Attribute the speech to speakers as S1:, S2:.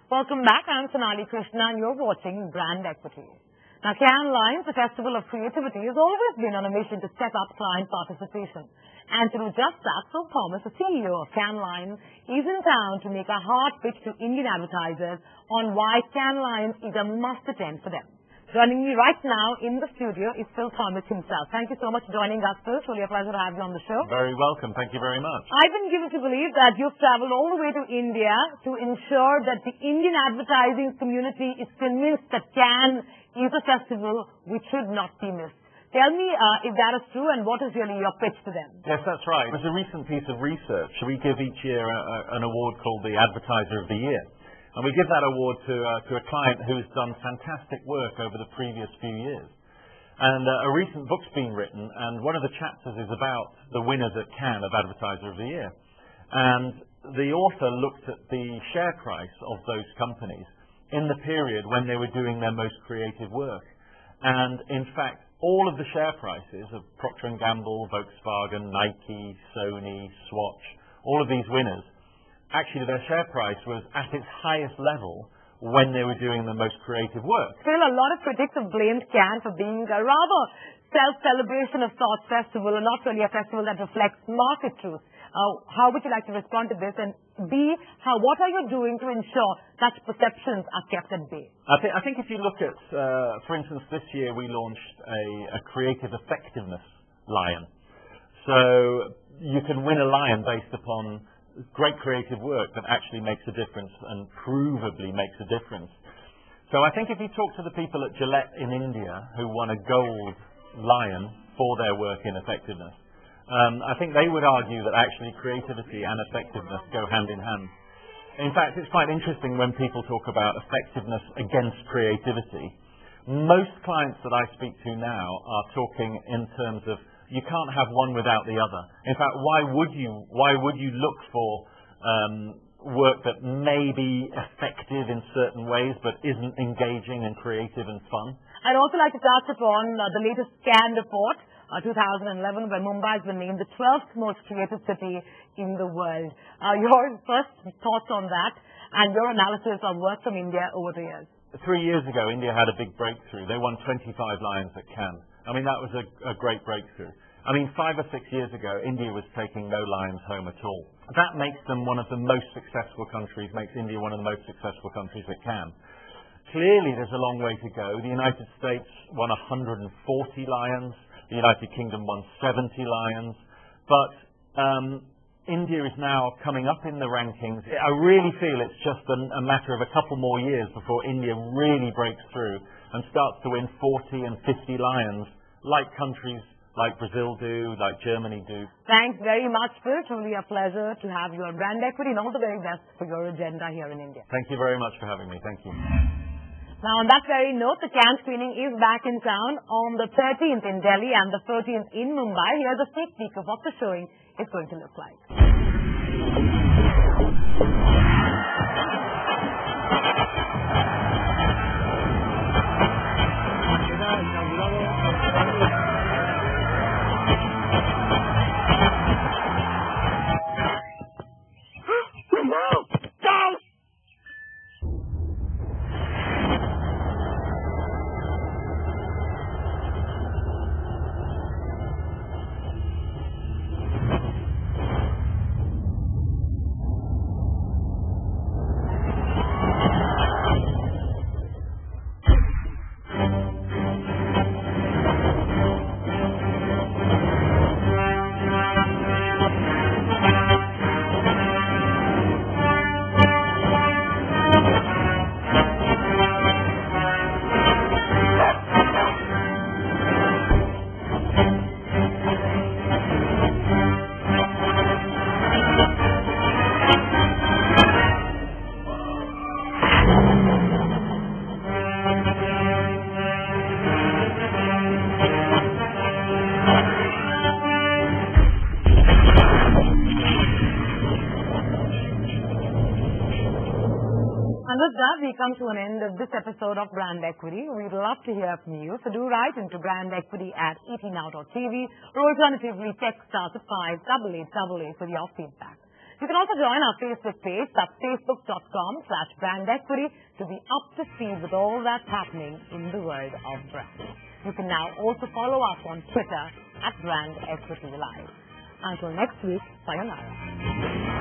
S1: Welcome back. I'm Sonali Krishna and you're watching Brand Equity. Now, Cannes Lions, the Festival of Creativity, has always been on a mission to step up client participation. And to do just that, Phil Thomas, the CEO of Cannes Lions, is in town to make a hard pitch to Indian advertisers on why Cannes Lions is a must-attend for them. Joining me right now in the studio is Phil Thomas himself. Thank you so much for joining us, Phil. It's really a pleasure to have you on the show.
S2: Very welcome. Thank you very much.
S1: I've been given to believe that you've traveled all the way to India to ensure that the Indian advertising community is convinced that Cannes is a festival which should not be missed. Tell me if that is true and what is really your pitch to them.
S2: Yes, that's right. There's a recent piece of research. We give each year an award called the Advertiser of the Year. And we give that award to a client who's done fantastic work over the previous few years. And a recent book's been written, and one of the chapters is about the winners at Cannes of Advertiser of the Year. And the author looked at the share price of those companies in the period when they were doing their most creative work. And in fact, all of the share prices of Procter & Gamble, Volkswagen, Nike, Sony, Swatch, all of these winners, actually their share price was at its highest level when they were doing the most creative work.
S1: Still, a lot of critics have blamed Cannes for being a rather self-celebration of sorts festival and not really a festival that reflects market truth. How would you like to respond to this? And B, what are you doing to ensure such perceptions are kept at bay?
S2: I think if you look at, for instance, this year we launched a creative effectiveness lion. So you can win a lion based upon great creative work that actually makes a difference and provably makes a difference. So I think if you talk to the people at Gillette in India who won a gold lion for their work in effectiveness, I think they would argue that actually creativity and effectiveness go hand in hand. In fact, it's quite interesting when people talk about effectiveness against creativity. Most clients that I speak to now are talking in terms of you can't have one without the other. In fact, why would you look for work that may be effective in certain ways but isn't engaging and creative and fun?
S1: I'd also like to touch upon the latest Cannes report, 2011, where Mumbai has been named the 12th most creative city in the world. Your first thoughts on that and your analysis of work from India over the years?
S2: 3 years ago, India had a big breakthrough. They won 25 lions at Cannes. I mean, that was a great breakthrough. I mean, 5 or 6 years ago, India was taking no lions home at all. That makes them one of the most successful countries, makes India one of the most successful countries at Cannes. Clearly, there's a long way to go. The United States won 140 lions. The United Kingdom won 70 lions. But India is now coming up in the rankings. I really feel it's just a matter of a couple more years before India really breaks through and starts to win 40 and 50 lions like countries like Brazil do, like Germany do.
S1: Thanks very much, Phil. Truly a pleasure to have you on Brand Equity and all the very best for your agenda here in India.
S2: Thank you very much for having me. Thank you.
S1: Now, on that very note, the Cannes screening is back in town on the 13th in Delhi and the 13th in Mumbai. Here's a sneak peek of what the showing is going to look like. with that, we come to an end of this episode of Brand Equity. We'd love to hear from you, so do write into brandequity@etnow.tv or alternatively text *588888 with your feedback. You can also join our Facebook page, that's facebook.com/brandequity, to be up to speed with all that's happening in the world of brand. You can now also follow us on Twitter @BrandEquityLive. Until next week, sayonara.